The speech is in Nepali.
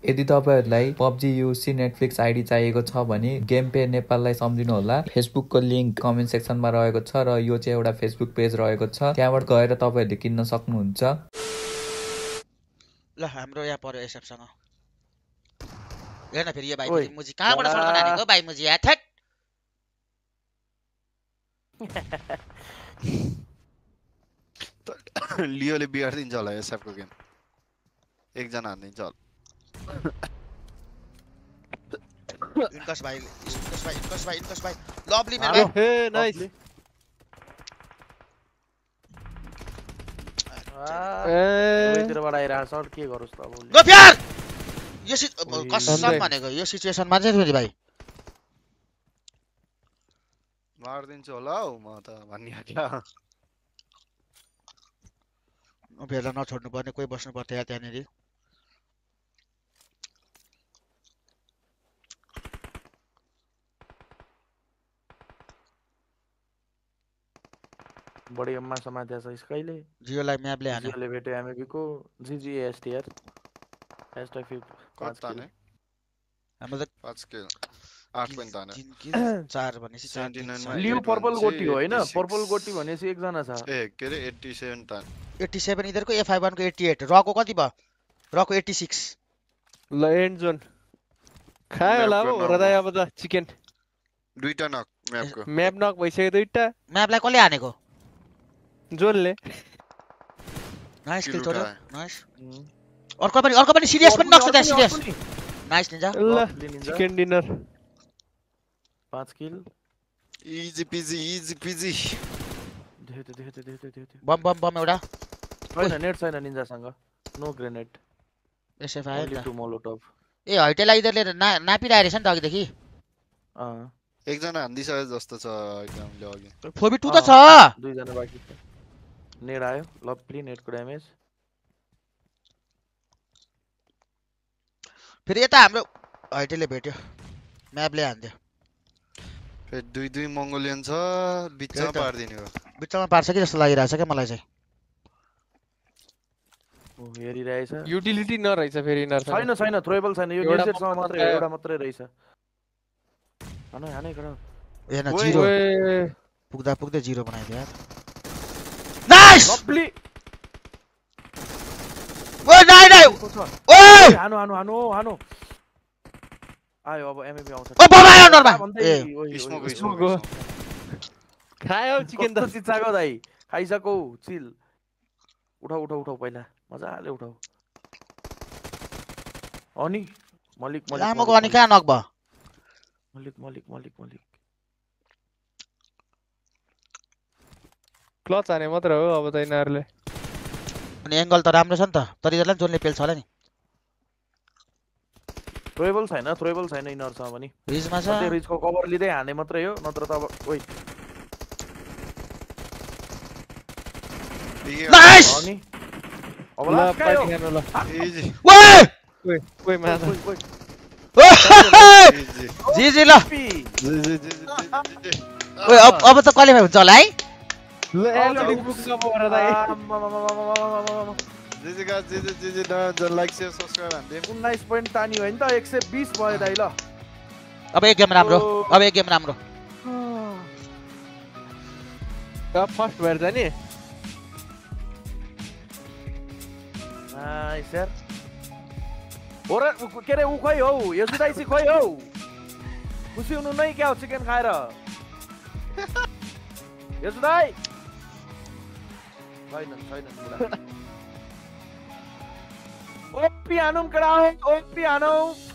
यदि तपाईहरुलाई PUBG UC नेटफ्लिक्स आइडी चाहिएको छ भने गेम पे नेपाललाई सम्झिनु होला। फेसबुकको लिंक कमेन्ट सेक्सनमा रहेको छ र यो चाहिँ एउटा फेसबुक पेज रहेको छ, त्यहाँबाट गएर तपाईहरुले किन्न सक्नुहुन्छ। ल हाम्रो यहाँ पर्यो एसएफ सँग हेर्न फेरि यो भाइ मुजी कहाँबाट सल्कन हानेको भाइ मुजी या थेट लियोले बिगार दिन्छ होला एसएफ को गेम एकजना हान्दिन्छ होला इन्कस भाइ लभली मेरो भाइ हे नाइस ए तिरबाट आइरा सर्ट के गरोस् त अब गो प्यार यो कसम भनेको यो सिचुएसनमा चाहिँ फेरि भाइ मार दिन्छु होला हौ म त भनिहाल्ला भेला नछोड्नु पर्ने कोही बस्नु पर्थ्यो या त्यहाँनेरि बढी अम्मा समात्या छ स्काइले जियोलाई म्यापले हान्यो जियोले भेट्यो एमएबी को जीजीएसटीआर # 5 ताने हाम्रो त 5 किल 8 पनि ताने 4 भनेसी 79 लियो पर्पल गोटी हो हैन पर्पल गोटी भनेसी एक जना छ ए के रे 87 ताने 87 इधरको F51 को 88 रको कति भयो रको 86 ल एन्ड जोन खायो होला अब हृदय अब त चिकन दुईटा नक म्यापको म्याप नक भइसक्यो दुईटा म्यापलाई कसले हानेको जोनले नाइस किल छोड्यो नाइस अर्को पनि सिरियस पनि नक्छ त्यहाँ सिरियस नाइस निन्जा ल chicken dinner 5 kill easy peasy देख्यो बम एउटा हैन नेट छैन निन्जा सँग नो ग्रेनेड एसएफ आयो टु मोलोटोभ ए हैटेला इधरले नापिरा रहेछ नि त अघिदेखि एकजना हान्दिसक्यो जस्तो छ एकदमले अघि 4v2 त छ दुई जना बाकी छ नेड आयो लभली नेटको ड्यामेज फेरि यता हाम्रो हैटेले भेट्यो म्यापले हान्दियो फेरि दुई मंगोलियन छ बिचमा पार्दिने हो बिचमा पार्छ कि जस्तो लागिरहेछ के मलाई चाहिँ ओ हेरिरहेछ युटिलिटी नरहेछ फेरि यिनीहरु छैन थ्रोएबल छैन यो गेसेट सँग मात्रै एउटा मात्रै रहेछ हाने गरा हेर्न जिरो पुग्दै जिरो बनाइदियो यार नाइस लभली ओ नाइ ओए हानो आयो अब एमएबी आउँछ ओ बम आयो नरमा ए स्मोक खायो चिकन त चिचाको दाइ खाइसकौ चिल उठाउ पहिला मजाले उठाउ अनि मलिक लामोको अनि कहाँ नक भयो मलिक क्लच हाने मात्र हो अब त यिनीहरुले अनि एंगल त राम्रो छ नि त तर यिनीहरुलाई जोनले पेल्छ होला नि थ्रोएबल छैन यिनीहरुसँग पनि रिजमा छ त्यो रिजको कभर लिदै हाने मात्रै हो नत्र त अब ओइ नाइस अनि अब ल पार्टी गर्नु ल इजी ओइ माछा जी ल ओइ अब त क्वालिफाई हुन्छ होला है ल एलडी बुक नभएर दाइ जी गाइस लाइक शेयर सब्स्क्राइब हान्दिए 19 पोइन्ट तानी हो नि त 120 भयो दाइ ल अब एक गेम राम्रो फर्स्ट भएर जाने नाइस यार ओरे के रे उ खोइ हौ यसो दाइसी खोइ हौ खुसी हुनु नै क्या हो चिकन खाएर यसो दाइ छैन ओपी हानौं कडा ओपी हानौं